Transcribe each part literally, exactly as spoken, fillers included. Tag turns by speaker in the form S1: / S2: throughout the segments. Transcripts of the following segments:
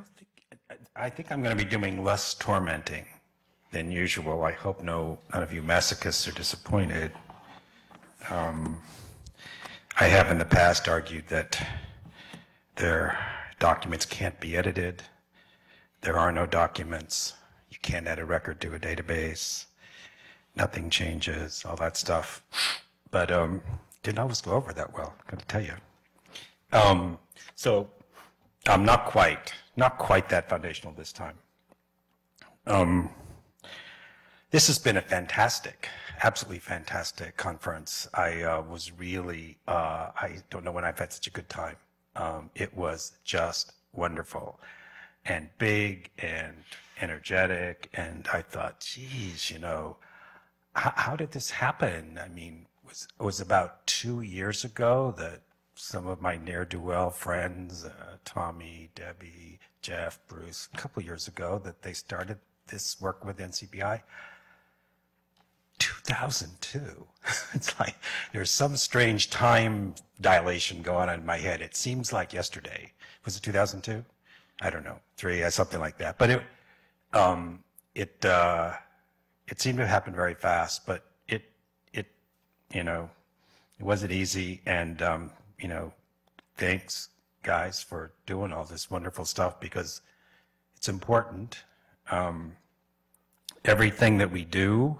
S1: don't think, I, I think I'm going to be doing less tormenting than usual. I hope no, none of you masochists are disappointed. Um, I have in the past argued that their documents can't be edited. There are no documents. You can't add a record to a database. Nothing changes, all that stuff. But um, didn't always go over that well, I've got to tell you. Um, so I'm not quite, not quite that foundational this time. Um, this has been a fantastic, absolutely fantastic conference. I uh, was really, uh, I don't know when I've had such a good time. Um, it was just wonderful and big and energetic, and I thought, geez, you know, how, how did this happen? I mean, it was, it was about two years ago that some of my ne'er-do-well friends, uh, Tommy, Debbie, Jeff, Bruce, a couple years ago, that they started this work with N C B I. two thousand two. It's like there's some strange time dilation going on in my head. It seems like yesterday. Was it two thousand two? I don't know, three, something like that. But it, um, it, uh, it seemed to happen very fast. But it, it, you know, it wasn't easy. And um, you know, thanks guys for doing all this wonderful stuff, because it's important. Um, everything that we do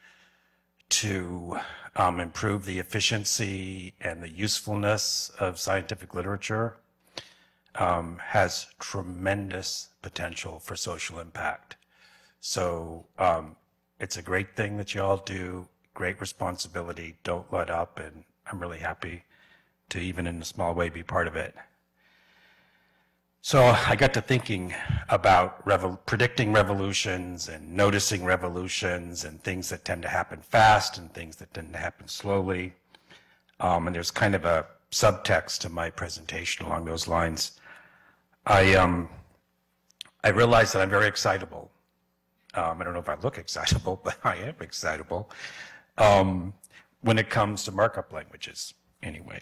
S1: to um, improve the efficiency and the usefulness of scientific literature um, has tremendous potential for social impact. So um, it's a great thing that you all do, great responsibility, don't let up, and I'm really happy to, even in a small way, be part of it. So I got to thinking about revo- predicting revolutions and noticing revolutions and things that tend to happen fast and things that tend to happen slowly. Um, and there's kind of a subtext to my presentation along those lines. I, um, I realize that I'm very excitable. Um, I don't know if I look excitable, but I am excitable um, when it comes to markup languages, anyway.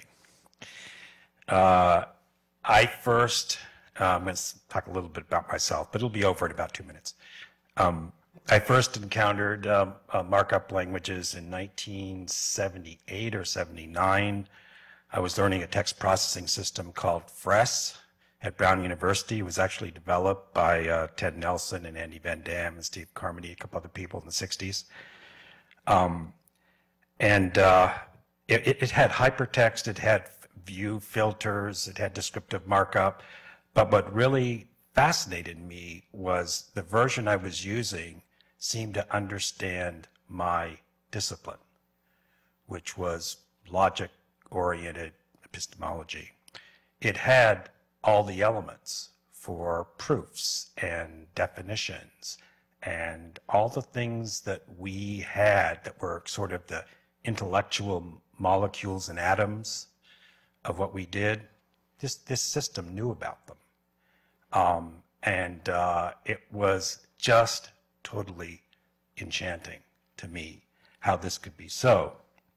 S1: Uh, I first... Um, let's talk a little bit about myself, but it'll be over in about two minutes. Um, I first encountered um, uh, markup languages in nineteen seventy-eight or seventy-nine. I was learning a text processing system called Fress at Brown University. It was actually developed by uh, Ted Nelson and Andy Van Dam and Steve Carmody, a couple other people in the sixties. Um, and uh, it, it had hypertext, it had view filters, it had descriptive markup. But what really fascinated me was the version I was using seemed to understand my discipline, which was logic-oriented epistemology. It had all the elements for proofs and definitions and all the things that we had that were sort of the intellectual molecules and atoms of what we did. This, this system knew about them. Um, and uh, it was just totally enchanting to me how this could be so.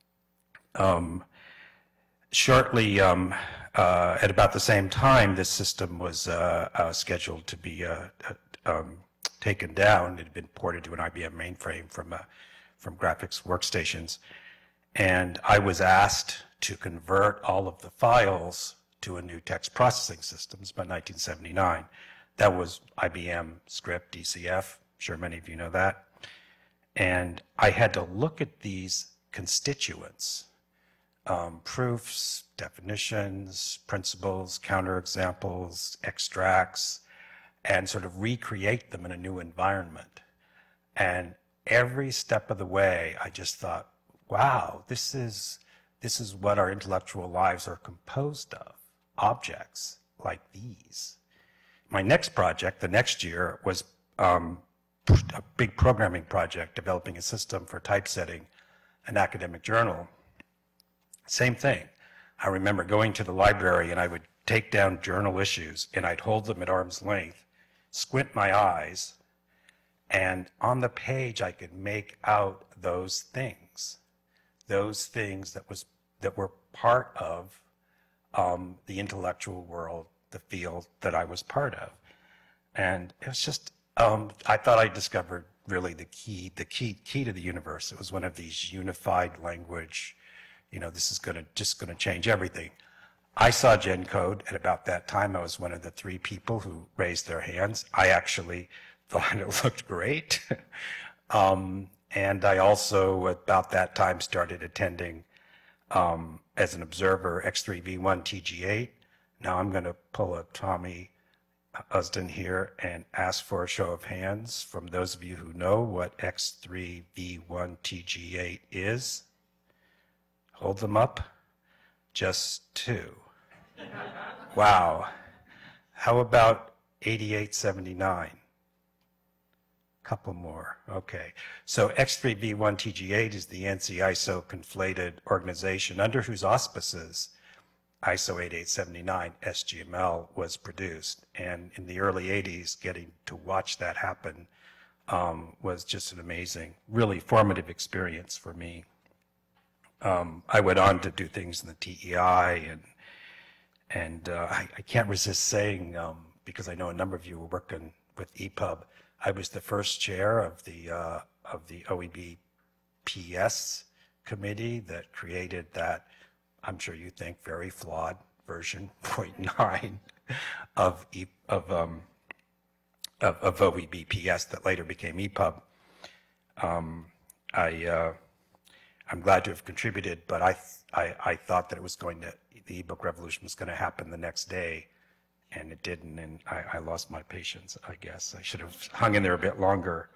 S1: Um, shortly, um, uh, at about the same time, this system was uh, uh, scheduled to be uh, uh, um, taken down. It had been ported to an I B M mainframe from, uh, from graphics workstations. And I was asked to convert all of the files to a new text processing system by nineteen seventy-nine. That was I B M Script, D C F. I'm sure many of you know that. And I had to look at these constituents, um, proofs, definitions, principles, counterexamples, extracts, and sort of recreate them in a new environment. And every step of the way, I just thought, wow, this is, this is what our intellectual lives are composed of. Objects like these. My next project, the next year, was um, a big programming project developing a system for typesetting an academic journal. Same thing. I remember going to the library and I would take down journal issues and I'd hold them at arm's length, squint my eyes, and on the page I could make out those things, those things that was that were part of Um, the intellectual world, the field that I was part of. And it was just, um, I thought I discovered really the key, the key, key to the universe. It was one of these unified language, you know, this is gonna, just gonna change everything. I saw GenCode at about that time. I was one of the three people who raised their hands. I actually thought it looked great. um, and I also, about that time, started attending um, as an observer X three V one T G eight. Now I'm going to pull a Tommy Usden here and ask for a show of hands from those of you who know what X three V one T G eight is. Hold them up. Just two. Wow. How about eighty-eight seventy-nine? Couple more. Okay. So X three V one T G eight is the ANSI I S O conflated organization under whose auspices I S O eighty-eight seventy-nine S G M L was produced. And in the early eighties, getting to watch that happen um, was just an amazing, really formative experience for me. Um, I went on to do things in the T E I, and and uh, I, I can't resist saying, um, because I know a number of you were working with E P U B, I was the first chair of the uh, of the O E B P S committee that created that, I'm sure you think, very flawed version zero point nine of e, of, um, of of O E B P S that later became E P U B. Um, I. Uh, I'm glad to have contributed, but I, I, I thought that it was going to, the ebook revolution was going to happen the next day, and it didn't, and I, I lost my patience, I guess. I should have hung in there a bit longer.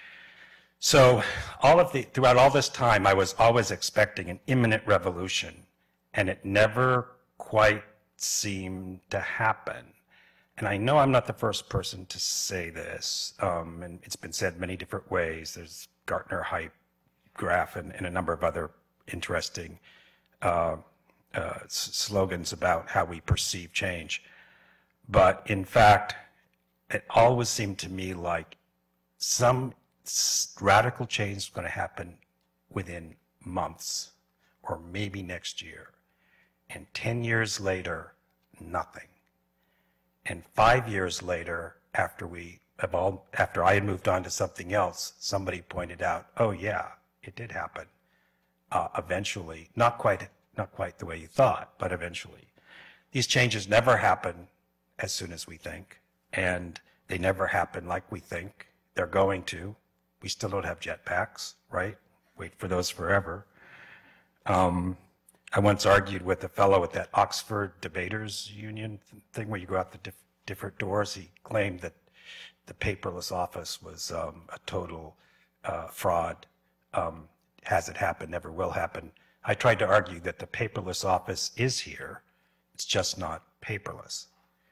S1: So all of the, throughout all this time, I was always expecting an imminent revolution, and it never quite seemed to happen. And I know I'm not the first person to say this, um, and it's been said many different ways. There's Gartner hype graph and, and a number of other interesting uh, uh, slogans about how we perceive change. But in fact, it always seemed to me like some radical change is going to happen within months or maybe next year. And ten years later, nothing. And five years later, after we have all, after I had moved on to something else, somebody pointed out, oh yeah, it did happen. Uh, eventually, not quite, not quite the way you thought, but eventually. These changes never happen as soon as we think, and they never happen like we think they're going to. We still don't have jetpacks, right? Wait for those forever. Um, I once argued with a fellow at that Oxford Debaters Union thing where you go out the diff different doors. He claimed that the paperless office was um, a total uh, fraud. Um, hasn't happened, never will happen. I tried to argue that the paperless office is here. It's just not paperless.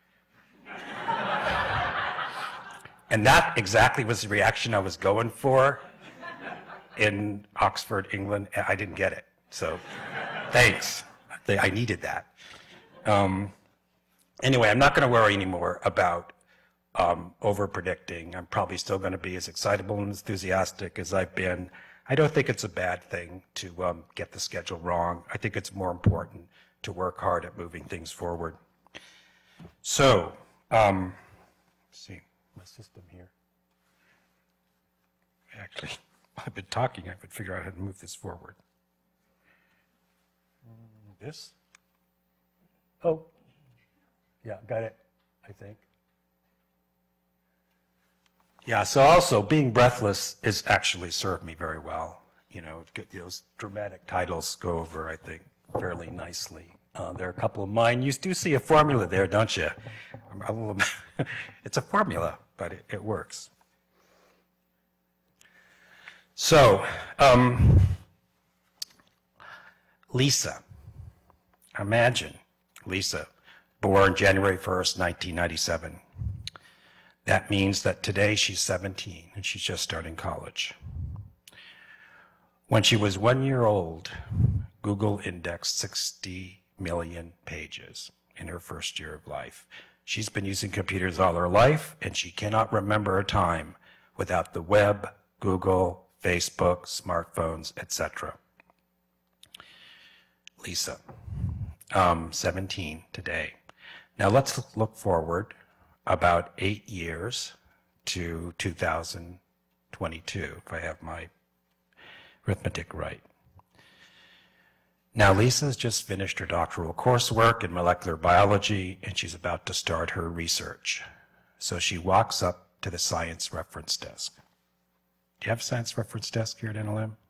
S1: And that exactly was the reaction I was going for in Oxford, England. I didn't get it. So thanks. I needed that. Um, anyway, I'm not going to worry anymore about um, over-predicting. I'm probably still going to be as excitable and enthusiastic as I've been. I don't think it's a bad thing to um, get the schedule wrong. I think it's more important to work hard at moving things forward. So, um, let's see, my system here. Actually, I've been talking. I could figure out how to move this forward. This? Oh, yeah, got it, I think. Yeah, so also being breathless has actually served me very well. You know, those dramatic titles go over, I think, fairly nicely. Uh, there are a couple of mine. You do see a formula there, don't you? A little, it's a formula, but it, it works. So, um, Lisa. Imagine Lisa, born January first, nineteen ninety-seven. That means that today she's seventeen and she's just starting college. When she was one year old, Google indexed sixty million pages in her first year of life. She's been using computers all her life, and she cannot remember a time without the web, Google, Facebook, smartphones, et cetera. Lisa, um, seventeen today. Now let's look forward. about eight years to two thousand twenty-two, if I have my arithmetic right. Now, Lisa's just finished her doctoral coursework in molecular biology, and she's about to start her research. So she walks up to the science reference desk. Do you have a science reference desk here at N L M?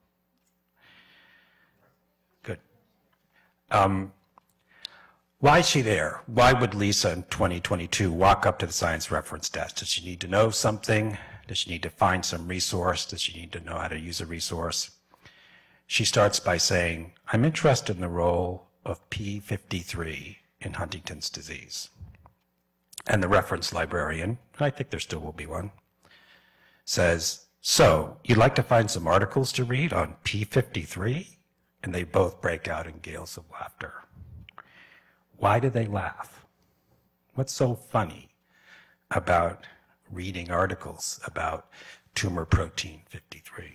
S1: Good. Um, why is she there? Why would Lisa in twenty twenty-two walk up to the science reference desk? Does she need to know something? Does she need to find some resource? Does she need to know how to use a resource? She starts by saying, I'm interested in the role of P fifty-three in Huntington's disease. And the reference librarian, and I think there still will be one, says, so you'd like to find some articles to read on P fifty-three? And they both break out in gales of laughter. Why do they laugh? What's so funny about reading articles about tumor protein fifty-three?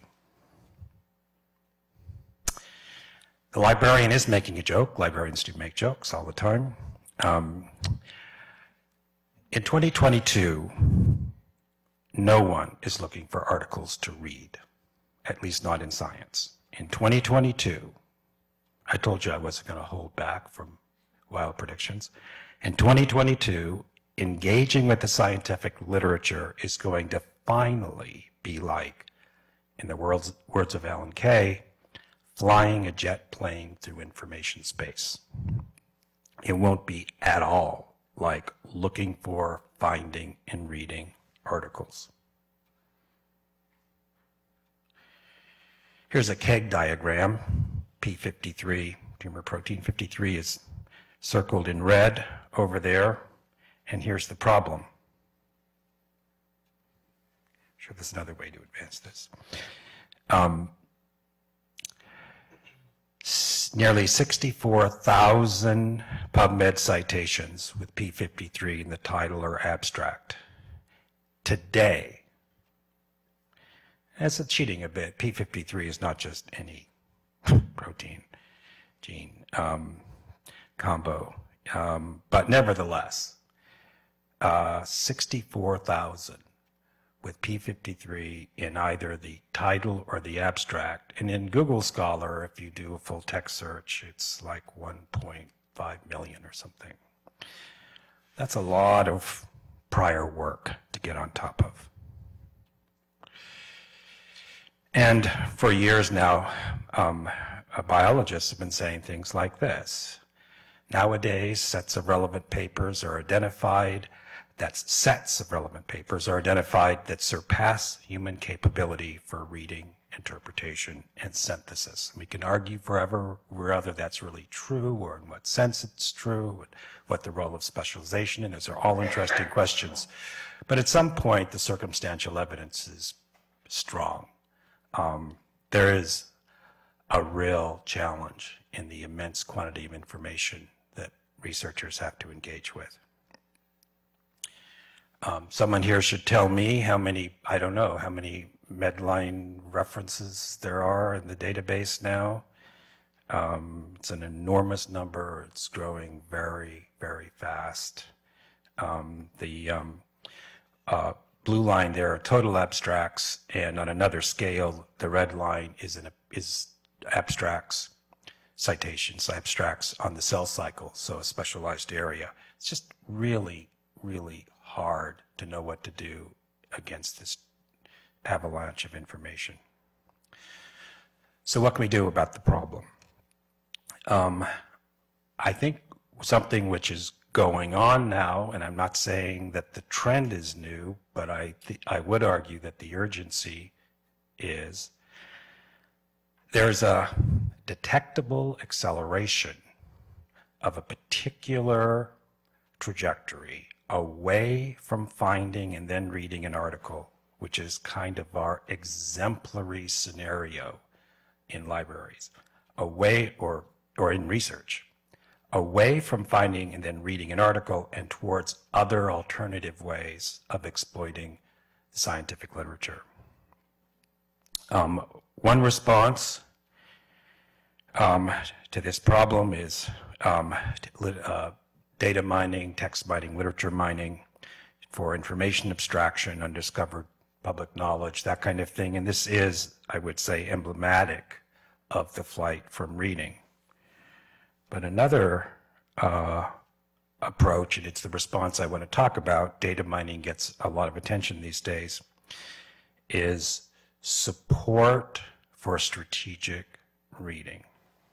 S1: The librarian is making a joke. Librarians do make jokes all the time. Um, in twenty twenty-two, no one is looking for articles to read, at least not in science. In twenty twenty-two, I told you I wasn't going to hold back from wild predictions. In twenty twenty-two, engaging with the scientific literature is going to finally be like, in the words, words of Alan Kay, flying a jet plane through information space. It won't be at all like looking for, finding, and reading articles. Here's a K E G diagram. P fifty-three, tumor protein fifty-three, is circled in red over there. And here's the problem. I'm sure there's another way to advance this. Um, Nearly sixty-four thousand PubMed citations with P fifty-three in the title or abstract. Today, that's a cheating a bit. P fifty-three is not just any protein gene um, combo, um, but nevertheless, uh, sixty-four thousand with P fifty-three in either the title or the abstract. And in Google Scholar, if you do a full text search, it's like one point five million or something. That's a lot of prior work to get on top of. And for years now, um, biologists have been saying things like this. Nowadays, sets of relevant papers are identified That's sets of relevant papers are identified that surpass human capability for reading, interpretation, and synthesis. We can argue forever whether that's really true or in what sense it's true, and what the role of specialization is. Those are all interesting questions. But at some point, the circumstantial evidence is strong. Um, there is a real challenge in the immense quantity of information that researchers have to engage with. Um, someone here should tell me how many, I don't know, how many Medline references there are in the database now. Um, it's an enormous number. It's growing very, very fast. Um, the um, uh, blue line there are total abstracts, and on another scale, the red line is, in a, is abstracts, citations, abstracts on the cell cycle, so a specialized area. It's just really, really hard to know what to do against this avalanche of information. So what can we do about the problem? Um, I think something which is going on now, and I'm not saying that the trend is new, but I, th I would argue that the urgency is there's a detectable acceleration of a particular trajectory away from finding and then reading an article, which is kind of our exemplary scenario in libraries, away or, or in research, away from finding and then reading an article and towards other alternative ways of exploiting the scientific literature. Um, one response um, to this problem is um, uh, data mining, text mining, literature mining. for information abstraction, undiscovered public knowledge, that kind of thing. And this is, I would say, emblematic of the flight from reading. But another uh, approach, and it's the response I want to talk about, data mining gets a lot of attention these days, is support for strategic reading.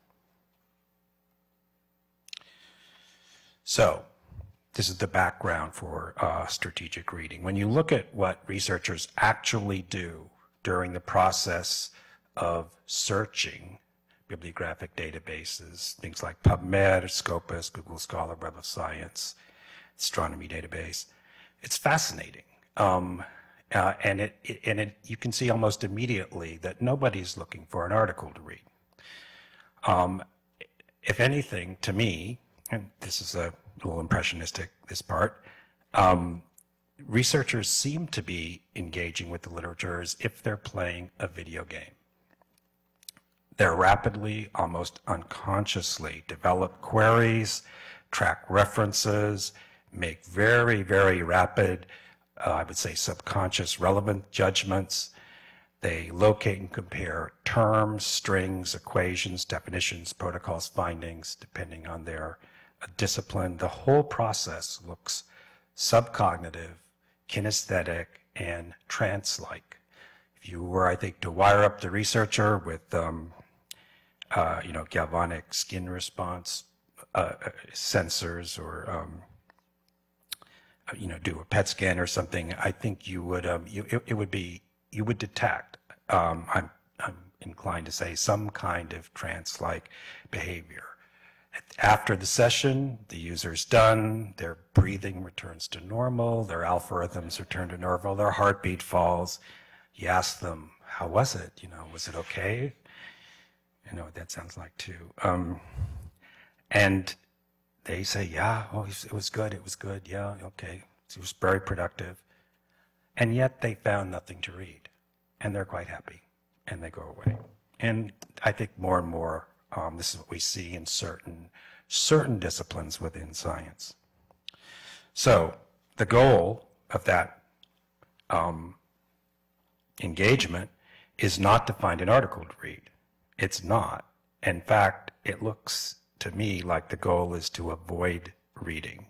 S1: So, this is the background for uh, strategic reading. When you look at what researchers actually do during the process of searching bibliographic databases, things like PubMed, Scopus, Google Scholar, Web of Science, Astronomy Database, it's fascinating. Um, uh, and it, it, and it, you can see almost immediately that nobody's looking for an article to read. Um, if anything, to me, and this is a little impressionistic, this part, um, researchers seem to be engaging with the literature as if they're playing a video game. They're rapidly, almost unconsciously, develop queries, track references, make very, very rapid, uh, I would say subconscious relevant judgments. They locate and compare terms, strings, equations, definitions, protocols, findings, depending on their discipline. The whole process looks subcognitive, kinesthetic, and trance-like. If you were, I think, to wire up the researcher with, um, uh, you know, galvanic skin response uh, sensors, or, um, you know, do a P E T scan or something, I think you would, um, you, it, it would be, you would detect, um, I'm, I'm inclined to say, some kind of trance-like behavior. After the session, the user's done, their breathing returns to normal, their algorithms return to normal, their heartbeat falls. You ask them, how was it? You know, was it okay? You know what that sounds like too. Um, and they say, yeah, oh, it was good, it was good, yeah, okay. It was very productive. And yet they found nothing to read. And they're quite happy. And they go away. And I think more and more, Um, this is what we see in certain, certain disciplines within science. So the goal of that um, engagement is not to find an article to read. It's not. In fact, it looks to me like the goal is to avoid reading.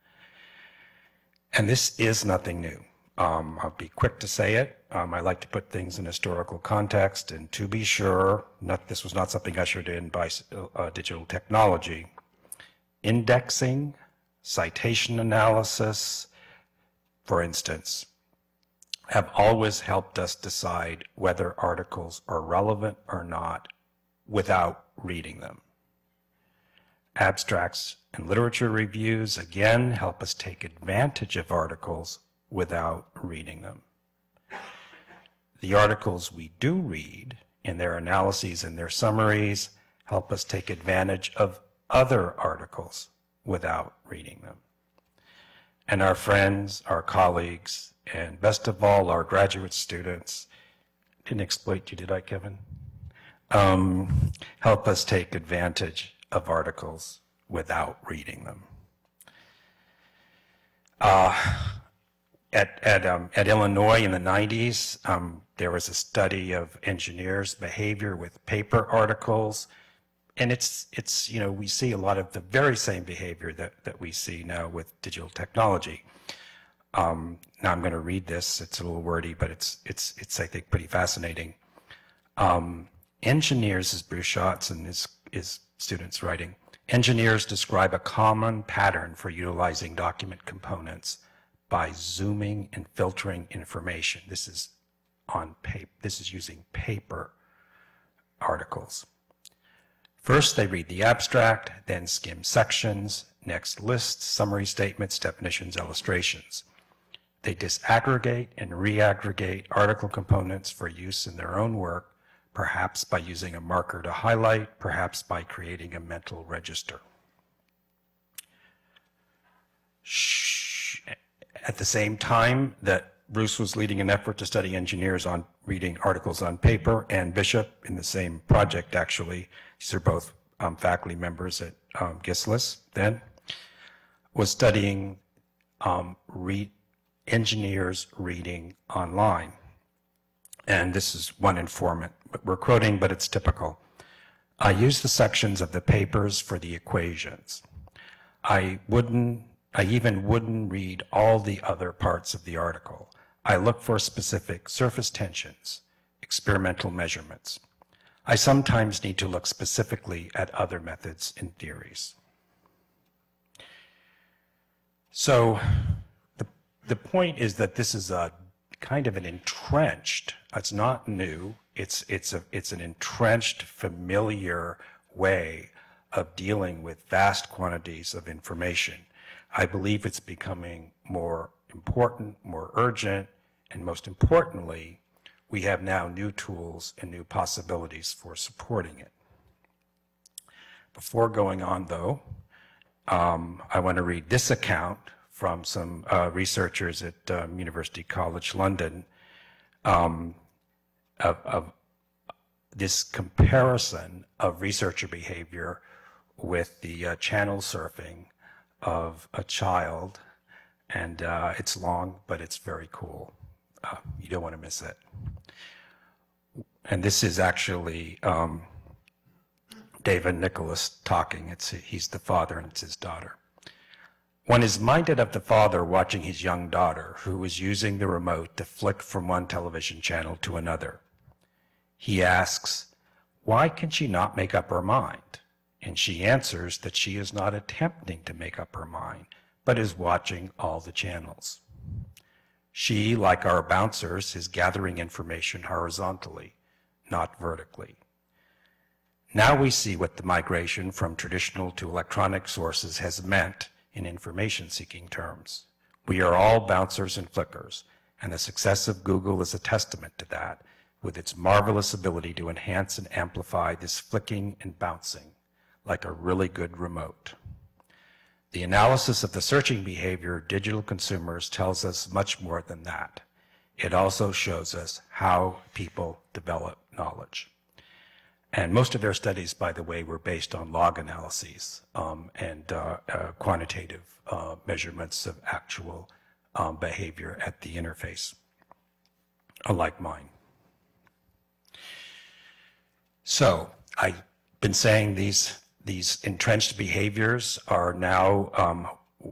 S1: And this is nothing new. Um, I'll be quick to say it. Um, I like to put things in historical context, and to be sure, not, this was not something ushered in by uh, digital technology. Indexing, citation analysis, for instance, have always helped us decide whether articles are relevant or not without reading them. Abstracts and literature reviews, again, help us take advantage of articles without reading them. The articles we do read, in their analyses and their summaries, help us take advantage of other articles without reading them. And our friends, our colleagues, and best of all, our graduate students, didn't exploit you, did I, Kevin? Um, help us take advantage of articles without reading them. Uh, At, at, um, at Illinois in the nineties, um, there was a study of engineers' behavior with paper articles. And it's, it's, you know, we see a lot of the very same behavior that, that we see now with digital technology. Um, now I'm going to read this. It's a little wordy, but it's, it's, it's I think, pretty fascinating. Um, engineers, is Bruce Schatz and his, his students writing, engineers describe a common pattern for utilizing document components by zooming and filtering information. This is on paper. This is using paper articles. First, they read the abstract, then skim sections, next lists, summary statements, definitions, illustrations. They disaggregate and reaggregate article components for use in their own work, perhaps by using a marker to highlight, perhaps by creating a mental register. Shh. At the same time that Bruce was leading an effort to study engineers on reading articles on paper, and Bishop in the same project, actually, these are both um, faculty members at um, Gislis then, was studying um, read, engineers reading online. And this is one informant we're quoting, but it's typical. I use the sections of the papers for the equations. I wouldn't, I even wouldn't read all the other parts of the article. I look for specific surface tensions, experimental measurements. I sometimes need to look specifically at other methods and theories. So the, the point is that this is a kind of an entrenched, it's not new, it's, it's, a, it's an entrenched, familiar way of dealing with vast quantities of information. I believe it's becoming more important, more urgent, and most importantly, we have now new tools and new possibilities for supporting it. Before going on, though, um, I want to read this account from some uh, researchers at um, University College London um, of, of this comparison of researcher behavior with the uh, channel surfing of a child. And uh, it's long, but it's very cool. Uh, you don't want to miss it. And this is actually um, David Nicholas talking. It's, he's the father and it's his daughter. One is minded of the father watching his young daughter, who is using the remote to flick from one television channel to another. He asks, why can she not make up her mind? And she answers that she is not attempting to make up her mind, but is watching all the channels. She, like our bouncers, is gathering information horizontally, not vertically. Now we see what the migration from traditional to electronic sources has meant in information-seeking terms. We are all bouncers and flickers, and the success of Google is a testament to that, with its marvelous ability to enhance and amplify this flicking and bouncing, like a really good remote. The analysis of the searching behavior of digital consumers tells us much more than that. It also shows us how people develop knowledge. And most of their studies, by the way, were based on log analyses um, and uh, uh, quantitative uh, measurements of actual um, behavior at the interface, unlike mine. So I've been saying these, these entrenched behaviors are now, um,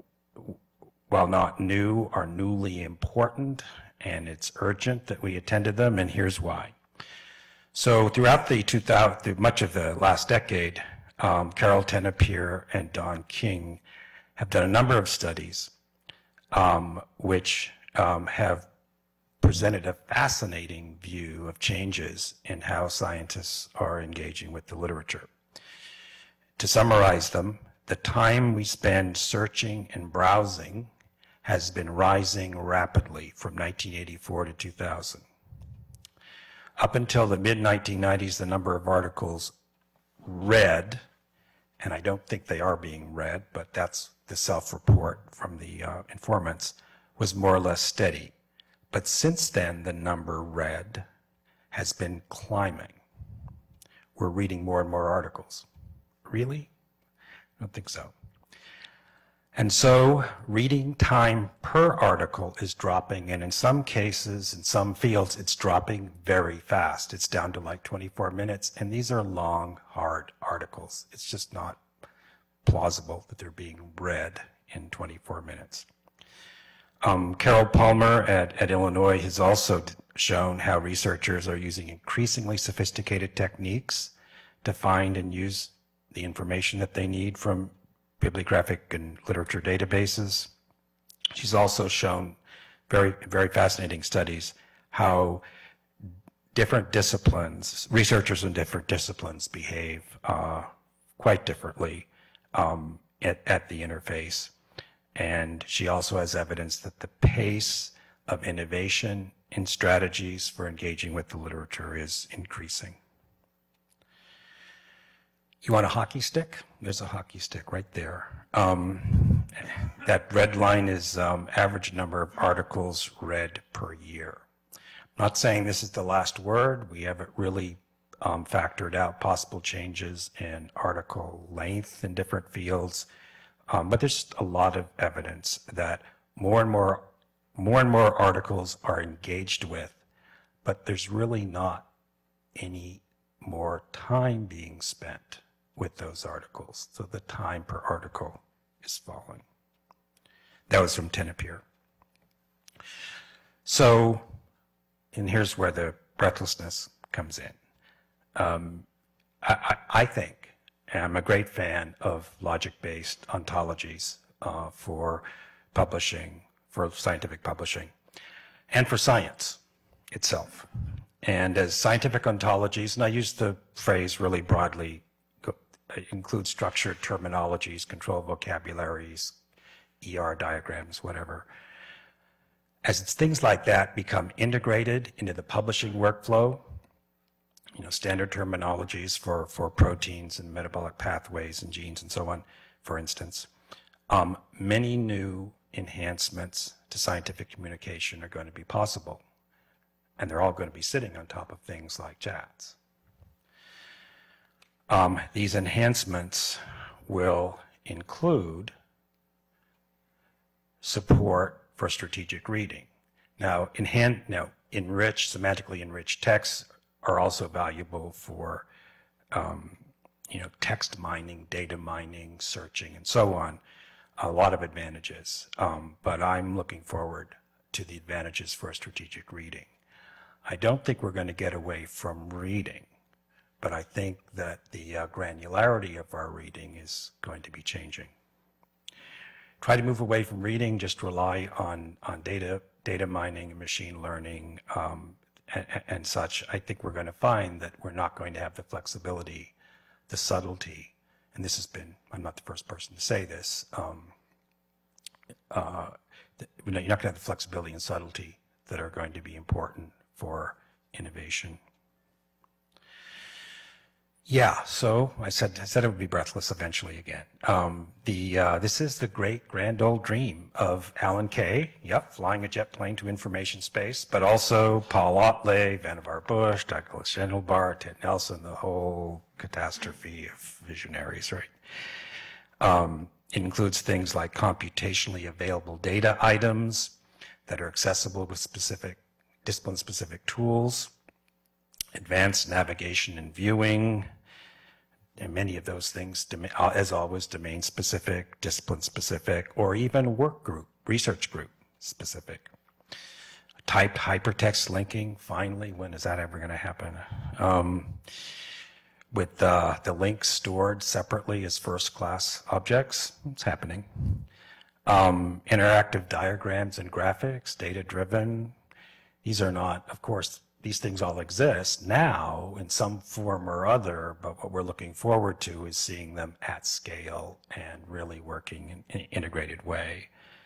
S1: while not new, are newly important, and it's urgent that we attend to them, and here's why. So throughout the two thousand, through much of the last decade, um, Carol Tenopir and Don King have done a number of studies um, which um, have presented a fascinating view of changes in how scientists are engaging with the literature. To summarize them, the time we spend searching and browsing has been rising rapidly from nineteen eighty-four to two thousand. Up until the mid nineteen nineties, the number of articles read, and I don't think they are being read, but that's the self-report from the uh, informants, was more or less steady. But since then, the number read has been climbing. We're reading more and more articles. Really? I don't think so. And so reading time per article is dropping, and in some cases, in some fields, it's dropping very fast. It's down to like twenty-four minutes, and these are long, hard articles. It's just not plausible that they're being read in twenty-four minutes. Um, Carol Palmer at, at Illinois has also shown how researchers are using increasingly sophisticated techniques to find and use the information that they need from bibliographic and literature databases. She's also shown very, very fascinating studies how different disciplines, researchers in different disciplines behave uh, quite differently um, at, at the interface. And she also has evidence that the pace of innovation in strategies for engaging with the literature is increasing. You want a hockey stick? There's a hockey stick right there. Um, that red line is um, average number of articles read per year. I'm not saying this is the last word. We haven't really um, factored out possible changes in article length in different fields. Um, but there's a lot of evidence that more and more, more and more articles are engaged with, but there's really not any more time being spent with those articles. So the time per article is falling. That was from Tennepier. So, and here's where the breathlessness comes in. Um, I, I, I think, and I'm a great fan of logic-based ontologies uh, for publishing, for scientific publishing, and for science itself. And as scientific ontologies, and I use the phrase really broadly, include structured terminologies, control vocabularies, E R diagrams, whatever. As it's things like that become integrated into the publishing workflow, you know, standard terminologies for, for proteins and metabolic pathways and genes and so on, for instance, um, many new enhancements to scientific communication are going to be possible. And they're all going to be sitting on top of things like chats. Um, these enhancements will include support for strategic reading. Now, enhan now enriched, semantically enriched texts are also valuable for um, you know, text mining, data mining, searching, and so on. A lot of advantages, um, but I'm looking forward to the advantages for strategic reading. I don't think we're going to get away from reading, but I think that the uh, granularity of our reading is going to be changing. Try to move away from reading, just rely on, on data, data mining and machine learning um, and, and such. I think we're going to find that we're not going to have the flexibility, the subtlety, and this has been, I'm not the first person to say this, um, uh, you're not going to have the flexibility and subtlety that are going to be important for innovation. Yeah, so I said I said it would be breathless eventually again. Um, the uh, this is the great grand old dream of Alan Kay. Yep, flying a jet plane to information space, but also Paul Ottley, Vannevar Bush, Douglas Schendelbar, Ted Nelson, the whole catastrophe of visionaries, right? Um, it includes things like computationally available data items that are accessible with specific discipline-specific tools, advanced navigation and viewing, and many of those things, as always, domain-specific, discipline-specific, or even work group, research group specific. Typed hypertext linking, finally, when is that ever going to happen? Um, with uh, the links stored separately as first-class objects, it's happening. Um, interactive diagrams and graphics, data-driven. These are not, of course, these things all exist now in some form or other, but what we're looking forward to is seeing them at scale and really working in an integrated way.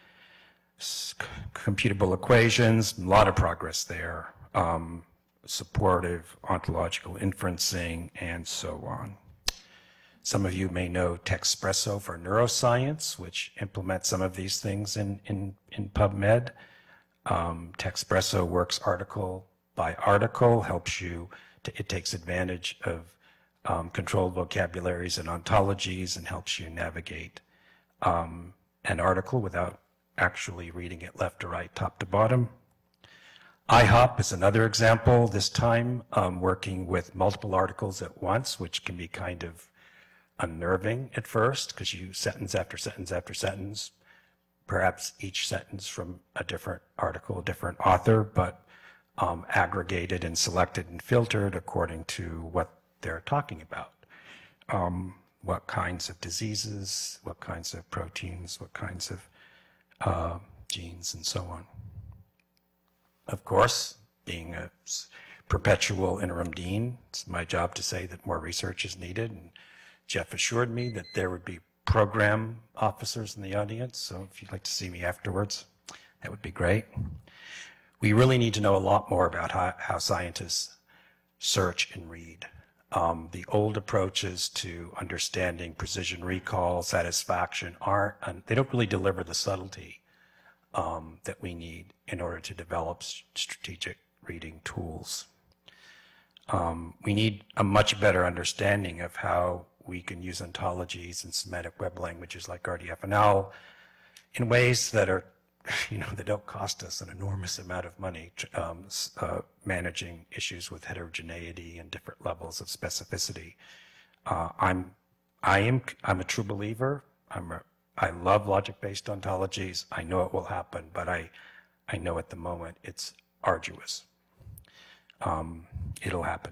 S1: S computable equations, a lot of progress there, um, supportive ontological inferencing, and so on. Some of you may know Texpresso for neuroscience, which implements some of these things in, in, in PubMed. Um, Texpresso works article by article, helps you, to, it takes advantage of um, controlled vocabularies and ontologies and helps you navigate um, an article without actually reading it left to right, top to bottom. I hop is another example, this time um, working with multiple articles at once, which can be kind of unnerving at first because you sentence after sentence after sentence, perhaps each sentence from a different article, a different author, but um, aggregated and selected and filtered according to what they're talking about. Um, what kinds of diseases, what kinds of proteins, what kinds of uh, genes, and so on. Of course, being a perpetual interim dean, it's my job to say that more research is needed, and Jeff assured me that there would be program officers in the audience, so if you'd like to see me afterwards, that would be great. We really need to know a lot more about how, how scientists search and read. Um, the old approaches to understanding precision recall, satisfaction aren't, and they don't really deliver the subtlety um, that we need in order to develop strategic reading tools. Um, we need a much better understanding of how we can use ontologies and semantic web languages like R D F N L in ways that are you know, that don't cost us an enormous amount of money, um, uh, managing issues with heterogeneity and different levels of specificity. Uh, I'm, I am, I'm a true believer. I'm a, I love logic-based ontologies. I know it will happen, but I, I know at the moment it's arduous. Um, it'll happen.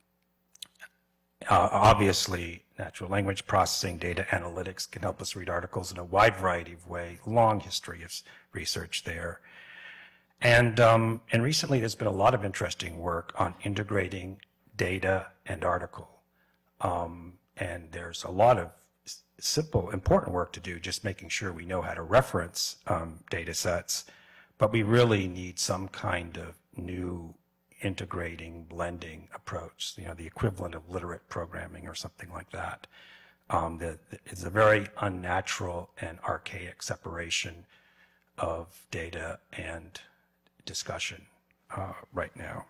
S1: Uh, obviously, natural language processing, data analytics can help us read articles in a wide variety of ways, long history of research there. And, um, and recently there's been a lot of interesting work on integrating data and article. Um, and there's a lot of simple, important work to do, just making sure we know how to reference um, data sets, but we really need some kind of new integrating, blending approach, you know, the equivalent of literate programming or something like that. Um, the, the, it's a very unnatural and archaic separation of data and discussion uh, right now.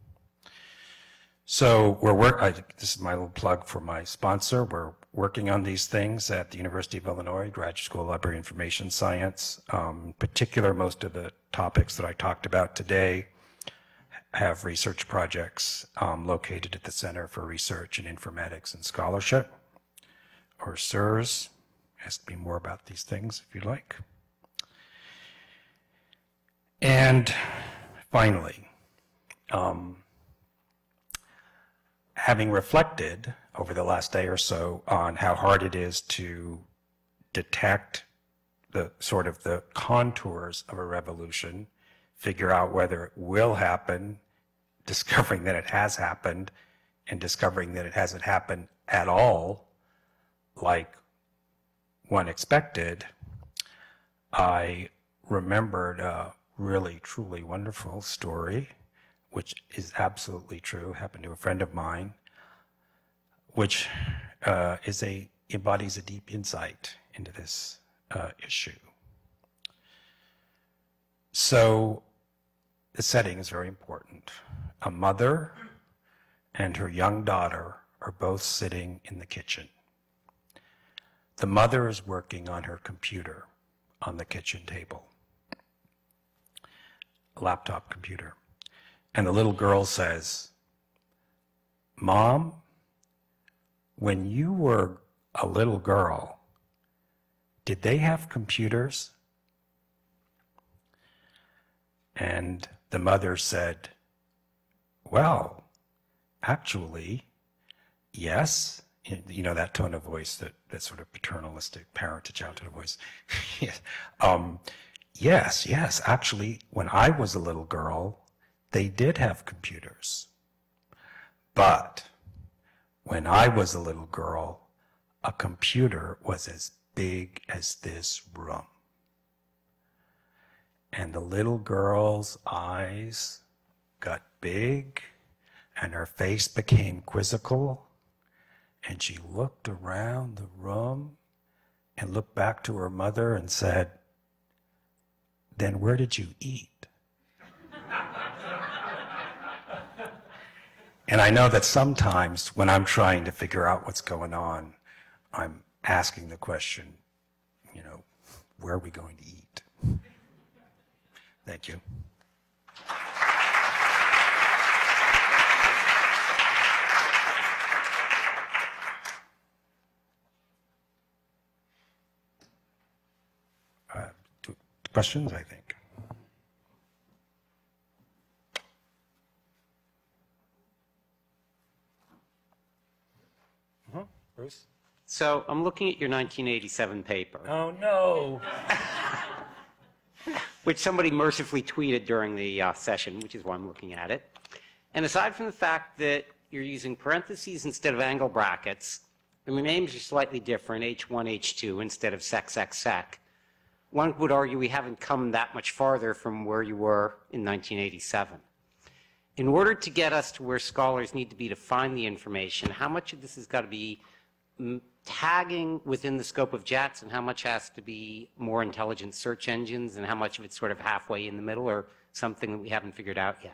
S1: So we're work. I, this is my little plug for my sponsor. We're working on these things at the University of Illinois Graduate School of Library Information Science. Um, in particular, most of the topics that I talked about today have research projects um, located at the Center for Research in Informatics and Scholarship, or C I R S. Ask me more about these things if you like. And finally, um, having reflected over the last day or so on how hard it is to detect the sort of the contours of a revolution, figure out whether it will happen, discovering that it has happened, and discovering that it hasn't happened at all, like one expected, I remembered a really, truly wonderful story, which is absolutely true, happened to a friend of mine, which uh, is a, embodies a deep insight into this uh, issue. So the setting is very important. A mother and her young daughter are both sitting in the kitchen. The mother is working on her computer on the kitchen table, a laptop computer. And the little girl says, "Mom, when you were a little girl, did they have computers?" And the mother said, "Well, actually, yes." You know, that tone of voice, that, that sort of paternalistic parent-to-child tone of voice. Yes. Um, yes, yes, actually, when I was a little girl, they did have computers. But when I was a little girl, a computer was as big as this room. And the little girl's eyes got big, and her face became quizzical, and she looked around the room and looked back to her mother and said, "Then where did you eat?" And I know that sometimes when I'm trying to figure out what's going on, I'm asking the question, you know, where are we going to eat? Thank you. Uh, two questions, I think. Uh-huh. Bruce?
S2: So I'm looking at your nineteen eighty-seven paper.
S1: Oh, no.
S2: Which somebody mercifully tweeted during the uh, session, which is why I'm looking at it. And aside from the fact that you're using parentheses instead of angle brackets, and the names are slightly different, H one, H two, instead of sec, sec, sec, one would argue we haven't come that much farther from where you were in nineteen eighty-seven. In order to get us to where scholars need to be to find the information, how much of this has got to be tagging within the scope of J A T S, and how much has to be more intelligent search engines, and how much of it's sort of halfway in the middle, or something that we haven't figured out yet?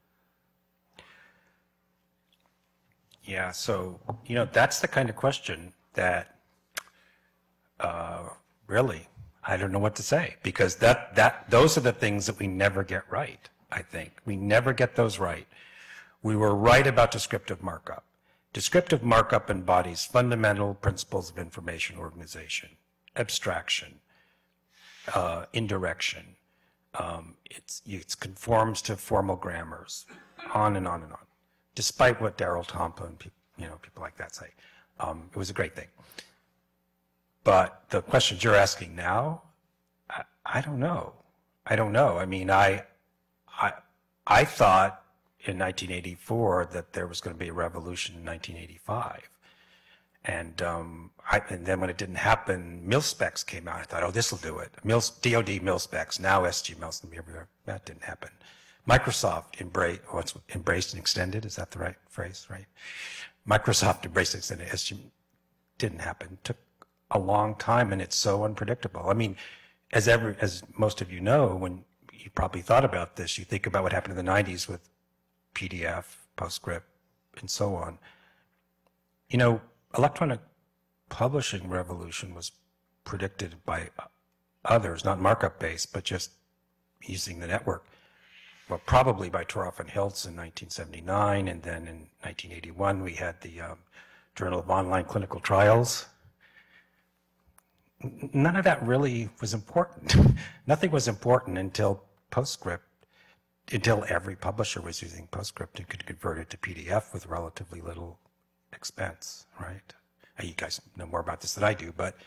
S1: Yeah, so, you know, that's the kind of question that uh, really I don't know what to say, because that, that, those are the things that we never get right, I think. We never get those right. We were right about descriptive markup. Descriptive markup embodies fundamental principles of information organization, abstraction, uh, indirection. Um, it's, it conforms to formal grammars, on and on and on, despite what Daryl Tomplin, you know, people like that say. Um, it was a great thing. But the questions you're asking now, I, I don't know. I don't know. I mean, I, I, I thought in nineteen eighty-four that there was going to be a revolution in nineteen eighty-five. And, um, I, and then when it didn't happen, mil-specs came out. I thought, oh, this will do it. Mil, D O D mil-specs, now S G mil, that didn't happen. Microsoft embraced, oh, it's embraced and extended, is that the right phrase, right? Microsoft embraced and extended, S G didn't happen. Took a long time, and it's so unpredictable. I mean, as every, as most of you know, when you probably thought about this, you think about what happened in the nineties with P D F, PostScript, and so on. You know, electronic publishing revolution was predicted by others, not markup based, but just using the network. Well, probably by Torhoff and Hiltz in nineteen seventy-nine, and then in nineteen eighty-one we had the um, Journal of Online Clinical Trials. None of that really was important. Nothing was important until PostScript, until every publisher was using PostScript and could convert it to P D F with relatively little expense, right? You guys know more about this than I do, but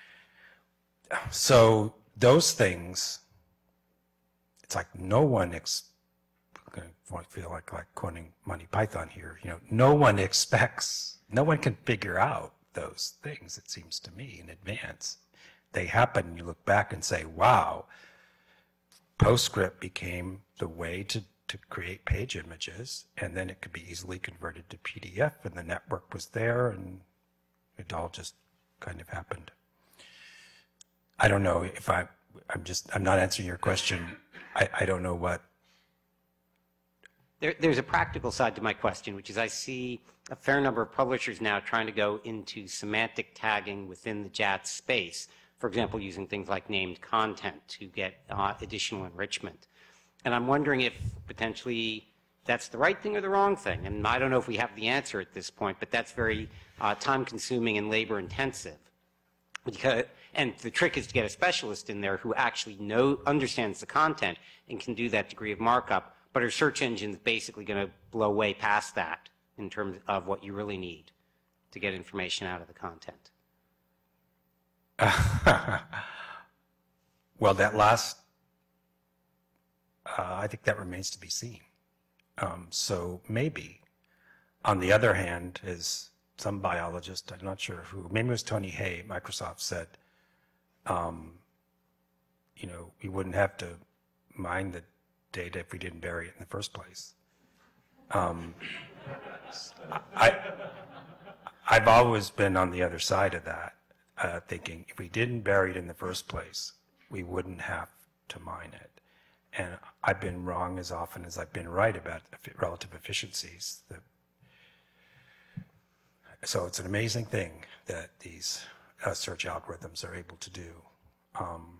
S1: so those things, it's like no one, ex I feel like, like quoting Monty Python here, you know, no one expects, no one can figure out those things, it seems to me, in advance. They happen, and you look back and say, wow, PostScript became the way to, to create page images, and then it could be easily converted to P D F, and the network was there, and it all just kind of happened. I don't know if I, I'm just, I'm not answering your question. I, I don't know what.
S2: There, there's a practical side to my question, which is I see a fair number of publishers now trying to go into semantic tagging within the J A T S space. For example, using things like named content to get uh, additional enrichment. And I'm wondering if potentially that's the right thing or the wrong thing. And I don't know if we have the answer at this point, but that's very uh, time-consuming and labor-intensive. Because, and the trick is to get a specialist in there who actually know, understands the content and can do that degree of markup. But our search engine is basically going to blow way past that in terms of what you really need to get information out of the content.
S1: Well, that last, uh, I think that remains to be seen. Um, so maybe. On the other hand, as some biologist, I'm not sure who, maybe it was Tony Hay, Microsoft said, um, you know, we wouldn't have to mine the data if we didn't bury it in the first place. Um, I, I've always been on the other side of that. Uh, thinking if we didn't bury it in the first place, we wouldn't have to mine it. And I've been wrong as often as I've been right about relative efficiencies. The, so it's an amazing thing that these uh, search algorithms are able to do. Um,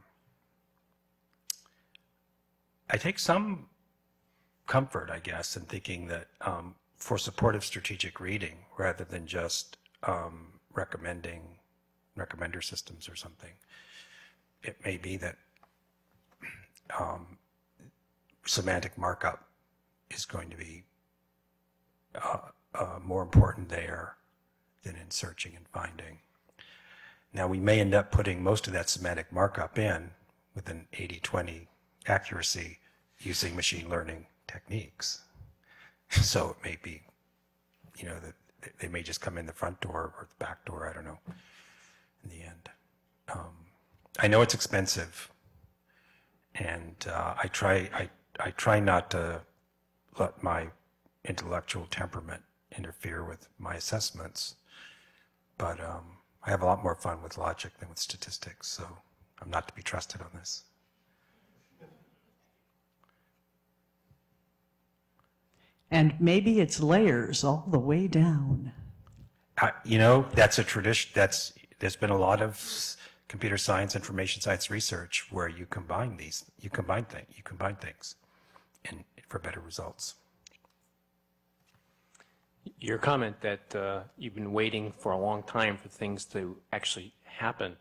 S1: I take some comfort, I guess, in thinking that um, for supportive strategic reading, rather than just um, recommending recommender systems or something, it may be that um, semantic markup is going to be uh, uh, more important there than in searching and finding. Now, we may end up putting most of that semantic markup in with an eighty twenty accuracy using machine learning techniques. So it may be, you know, that they may just come in the front door or the back door, I don't know, in the end. Um, I know it's expensive, and uh, I try I, I try not to let my intellectual temperament interfere with my assessments, but um, I have a lot more fun with logic than with statistics, so I'm not to be trusted on this.
S3: And maybe it's layers all the way down.
S1: Uh, you know, that's a tradition. That's there's been a lot of computer science, information science research, where you combine these, you combine things, you combine things, and for better results.
S4: Your comment that uh, you've been waiting for a long time for things to actually happen.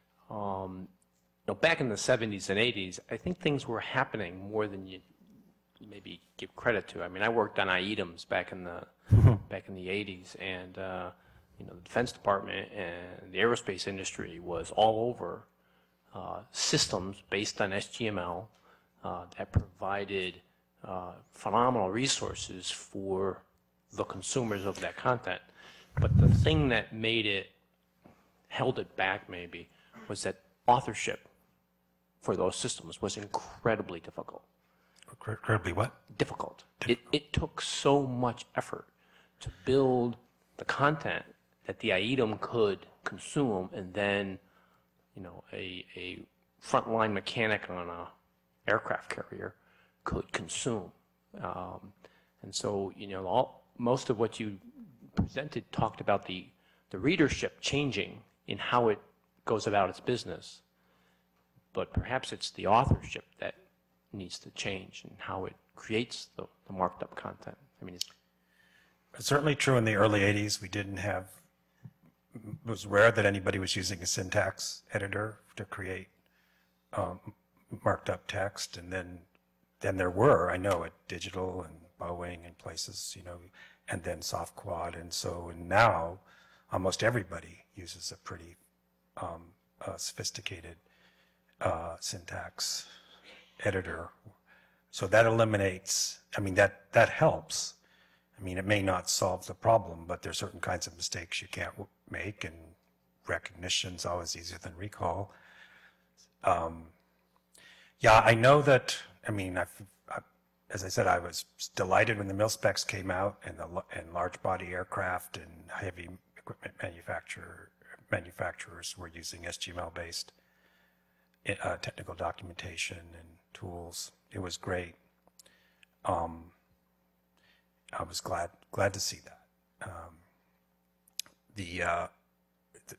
S4: Um, you know, back in the seventies and eighties, I think things were happening more than you maybe give credit to. I mean, I worked on I E D Ms back in the back in the eighties, and uh, you know, the Defense Department and the aerospace industry was all over uh, systems based on S G M L uh, that provided uh, phenomenal resources for the consumers of that content. But the thing that made it, held it back maybe, was that authorship for those systems was incredibly difficult.
S1: Incredibly what?
S4: Difficult. It, it took so much effort to build the content that the I E D M could consume, and then, you know, a, a frontline mechanic on a aircraft carrier could consume. Um, and so, you know, all, most of what you presented talked about the, the readership changing in how it goes about its business, but perhaps it's the authorship that needs to change and how it creates the, the marked up content. I mean, it's,
S1: it's certainly true in the early eighties. We didn't have, it was rare that anybody was using a syntax editor to create um, marked up text, and then then there were, I know, at Digital and Boeing and places, you know, and then SoftQuad, and so and now almost everybody uses a pretty um, uh, sophisticated uh, syntax editor. So that eliminates, I mean, that, that helps. I mean, it may not solve the problem, but there's certain kinds of mistakes you can't make, and recognition's always easier than recall. Um, yeah, I know that, I mean, I've, I, as I said, I was delighted when the mil specs came out, and the and large body aircraft and heavy equipment manufacturer manufacturers were using S G M L based uh, technical documentation and tools. It was great. Um, I was glad glad to see that. Um, the, uh, the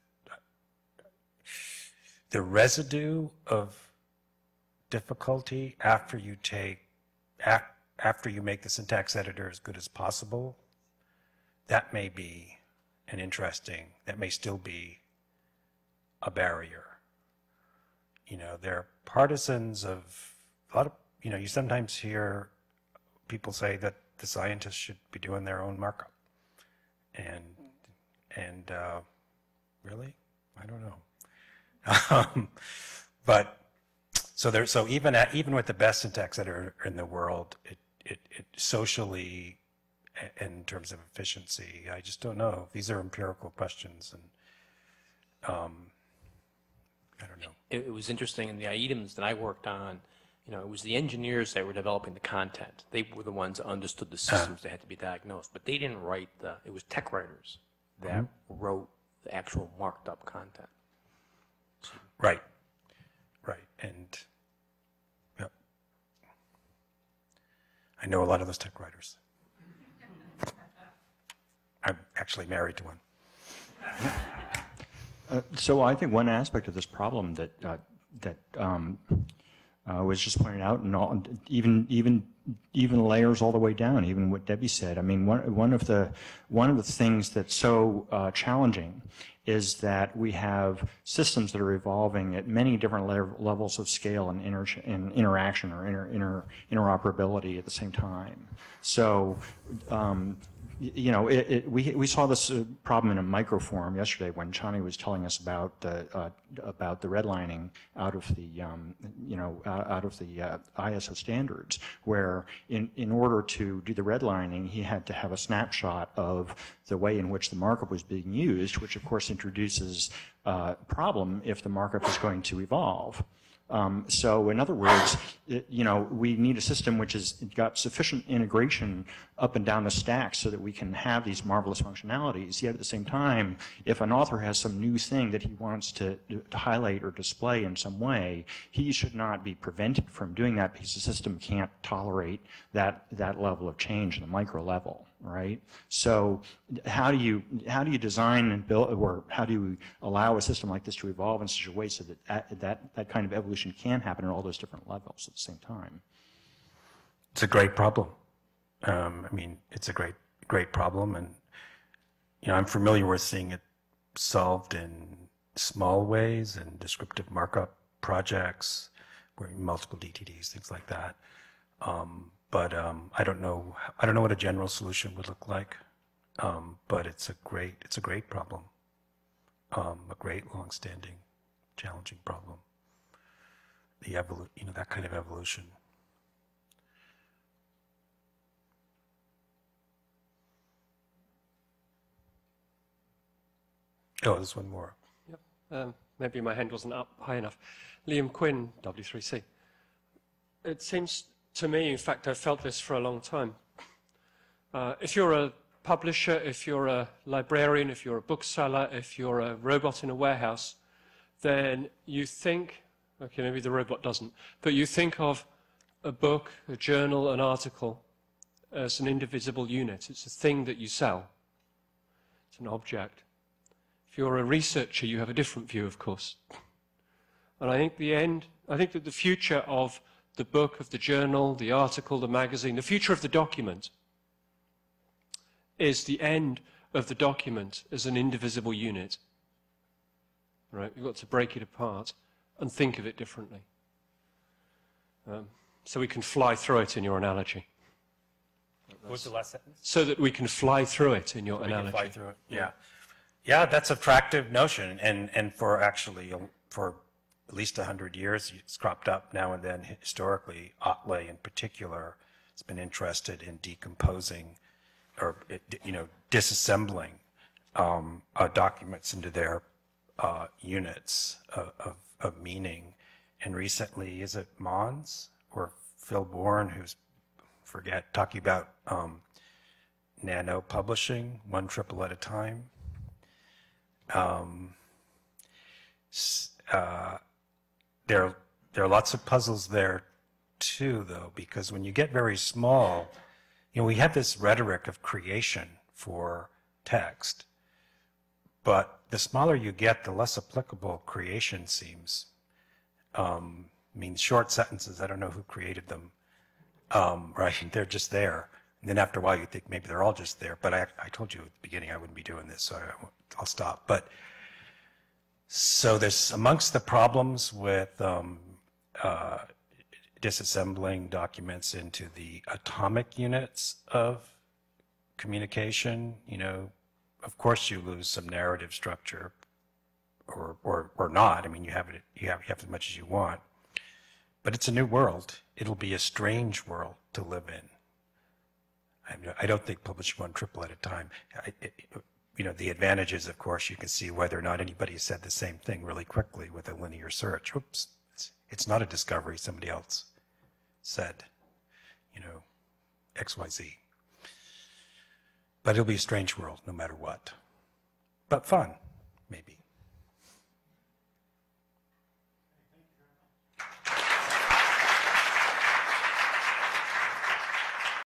S1: the residue of difficulty after you take af, after you make the syntax editor as good as possible, that may be an interesting, that may still be a barrier. You know, they're partisans of a lot of, you know, you sometimes hear people say that the scientists should be doing their own markup. And, and uh, really? I don't know. um, but, so there, so even at, even with the best syntax editor in the world, it, it, it socially, in terms of efficiency, I just don't know. These are empirical questions, and um, I don't know.
S4: it, it was interesting in the I E D Ms that I worked on. You know, it was the engineers that were developing the content. They were the ones that understood the systems that had to be diagnosed, but they didn't write the, it was tech writers that mm-hmm. wrote the actual marked up content. So,
S1: right, right, and yep. I know a lot of those tech writers. I'm actually married to one.
S5: Uh, so I think one aspect of this problem that uh, that um, uh, was just pointed out, and all, even even even layers all the way down, even what Debbie said. I mean, one one of the one of the things that's so uh, challenging is that we have systems that are evolving at many different le levels of scale and, inter and interaction or inter inter interoperability at the same time. So. Um, You know, it, it, we we saw this uh, problem in a microform yesterday when Chani was telling us about the uh, about the redlining out of the um, you know uh, out of the uh, I S O standards, where in in order to do the redlining, he had to have a snapshot of the way in which the markup was being used, which of course introduces a uh, problem if the markup is going to evolve. Um, so in other words, it, you know, we need a system which has got sufficient integration up and down the stack so that we can have these marvelous functionalities. Yet at the same time, if an author has some new thing that he wants to, to highlight or display in some way, he should not be prevented from doing that because the system can't tolerate that, that level of change in the micro level. Right. So how do you how do you design and build, or how do you allow a system like this to evolve in such a way so that that that kind of evolution can happen at all those different levels at the same time?
S1: It's a great problem. Um, I mean, it's a great great problem, and you know, I'm familiar with seeing it solved in small ways and descriptive markup projects, where multiple D T Ds, things like that. Um, But um, I don't know. I don't know what a general solution would look like. Um, but it's a great. It's a great problem. Um, a great, long-standing, challenging problem. The evolu- you know, that kind of evolution. Oh, there's one more.
S6: Yep. Um, maybe my hand wasn't up high enough. Liam Quinn, W three C. It seems to me, in fact, I've felt this for a long time. Uh, if you're a publisher, if you're a librarian, if you're a bookseller, if you're a robot in a warehouse, then you think, okay, maybe the robot doesn't, but you think of a book, a journal, an article as an indivisible unit. It's a thing that you sell. It's an object. If you're a researcher, you have a different view, of course. And I think the end, I think that the future of the book, of the journal, the article, the magazine, the future of the document is the end of the document as an indivisible unit. Right? We've got to break it apart and think of it differently. Um, so we can fly through it in your analogy.
S1: What was the last sentence?
S6: So that we can fly through it in your
S1: We can
S6: analogy.
S1: fly through it. Yeah, yeah, that's an attractive notion, and and for actually for at least a hundred years, it's cropped up now and then historically. Otley, in particular, has been interested in decomposing, or you know, disassembling um, uh, documents into their uh, units of, of, of meaning. And recently, is it Mons or Phil Bourne, who's forget talking about um, nano publishing, one triple at a time. Um, uh, there, there are lots of puzzles there too, though, because when you get very small, you know, we have this rhetoric of creation for text, but the smaller you get, the less applicable creation seems. Um, I mean, short sentences, I don't know who created them, um, right? They're just there. And then after a while, you think maybe they're all just there. But I, I told you at the beginning I wouldn't be doing this, so I, I'll stop. But so there's amongst the problems with um, uh, disassembling documents into the atomic units of communication, you know, of course you lose some narrative structure, or or or not. I mean, you have it, you have you have as much as you want, but it's a new world. It'll be a strange world to live in. I don't think publish one triple at a time. I, it, you know, the advantage is, of course, you can see whether or not anybody said the same thing really quickly with a linear search. Oops, it's, it's not a discovery. Somebody else said, you know, X Y Z. But it'll be a strange world no matter what. But fun, maybe.